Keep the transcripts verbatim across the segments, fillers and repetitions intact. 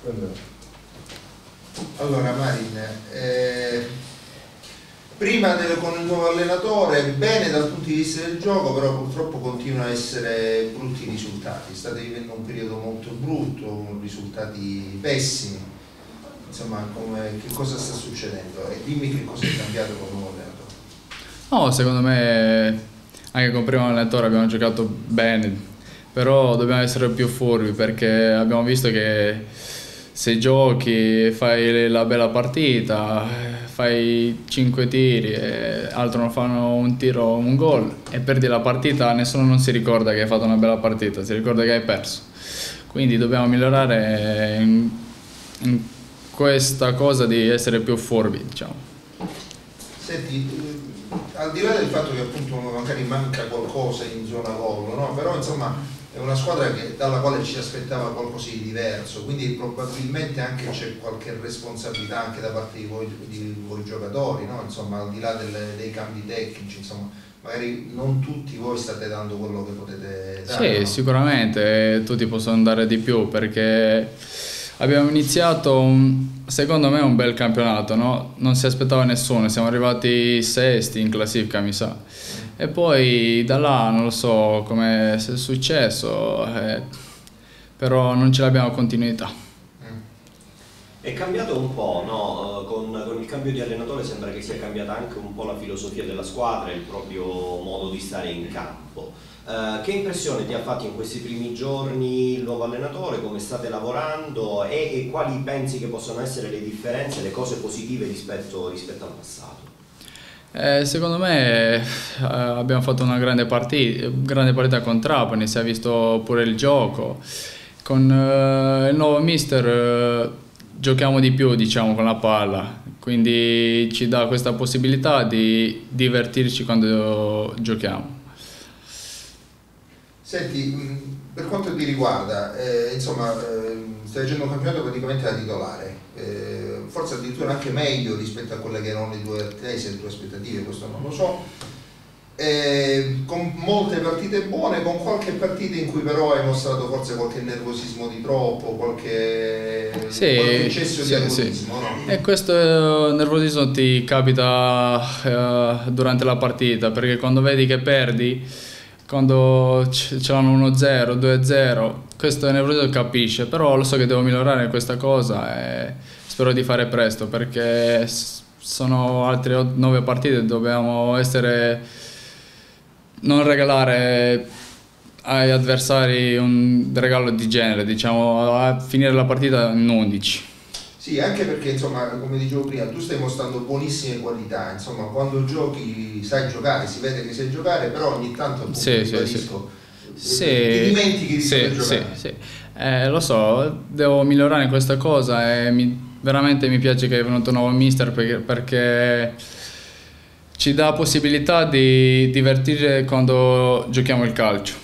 Allora Marin, eh, prima del, con il nuovo allenatore bene dal punto di vista del gioco, però purtroppo continuano a essere brutti i risultati, state vivendo un periodo molto brutto, risultati pessimi, insomma come, che cosa sta succedendo? E dimmi che cosa è cambiato con il nuovo allenatore. No, secondo me anche con il primo allenatore abbiamo giocato bene, però dobbiamo essere più furbi perché abbiamo visto che se giochi, fai la bella partita, fai cinque tiri e altri non fanno un tiro, un gol e perdi la partita, nessuno non si ricorda che hai fatto una bella partita, si ricorda che hai perso. Quindi dobbiamo migliorare in, in questa cosa di essere più furbi, diciamo. Senti, al di là del fatto che appunto magari manca qualcosa in zona gol, no? Però insomma è una squadra che, dalla quale ci aspettava qualcosa di diverso, quindi probabilmente anche c'è qualche responsabilità anche da parte di voi, di voi giocatori, no? Insomma, al di là delle, dei cambi tecnici, insomma, magari non tutti voi state dando quello che potete dare. Sì, no? Sicuramente tutti possono dare di più perché abbiamo iniziato, un, secondo me, un bel campionato, no? Non si aspettava nessuno, siamo arrivati sesti in classifica, mi sa. E poi da là non lo so come è successo, eh, però non ce l'abbiamo continuità. È cambiato un po', no? Con, con il cambio di allenatore sembra che sia cambiata anche un po' la filosofia della squadra e il proprio modo di stare in campo. Uh, che impressione ti ha fatto in questi primi giorni il nuovo allenatore, come state lavorando e, e quali pensi che possono essere le differenze, le cose positive rispetto, rispetto al passato? Eh, secondo me eh, abbiamo fatto una grande partita, grande partita con Trapani, si è visto pure il gioco. Con eh, il nuovo mister eh, giochiamo di più, diciamo, con la palla, quindi ci dà questa possibilità di divertirci quando giochiamo. Senti, per quanto ti riguarda, eh, insomma, eh, stai facendo un campionato praticamente da titolare, eh, forse addirittura anche meglio rispetto a quelle che erano le tue attese, le tue aspettative, questo non lo so, eh, con molte partite buone, con qualche partita in cui però hai mostrato forse qualche nervosismo di troppo, qualche, sì, qualche eccesso sì, di nervosismo, sì. No? E questo nervosismo ti capita eh, durante la partita, perché quando vedi che perdi, quando ce l'hanno uno zero, due zero, questo nervosismo capisce, però lo so che devo migliorare questa cosa e spero di fare presto perché sono altre nove partite, dobbiamo essere, non regalare agli avversari un regalo di genere, diciamo, a finire la partita in undici. Sì, anche perché insomma, come dicevo prima, tu stai mostrando buonissime qualità, insomma, quando giochi sai giocare, si vede che sai giocare, però ogni tanto appunto sì, ribadisco, sì, sì. ti dimentichi di sì, saper giocare. Sì, sì. Eh, lo so, devo migliorare in questa cosa e mi, veramente mi piace che è venuto un nuovo mister perché, perché ci dà possibilità di divertire quando giochiamo il calcio.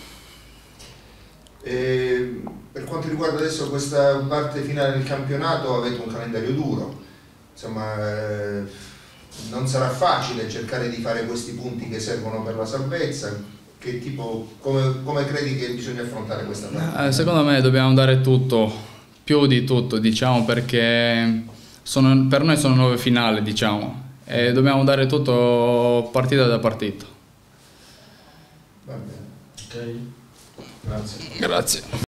E per quanto riguarda adesso questa parte finale del campionato, avete un calendario duro, insomma eh, non sarà facile cercare di fare questi punti che servono per la salvezza. Che tipo, come, come credi che bisogna affrontare questa parte? Eh, secondo me dobbiamo dare tutto, più di tutto, diciamo, perché sono, per noi sono nove finali, diciamo, e dobbiamo dare tutto partita da partita. Va bene. Ok, grazie. Grazie.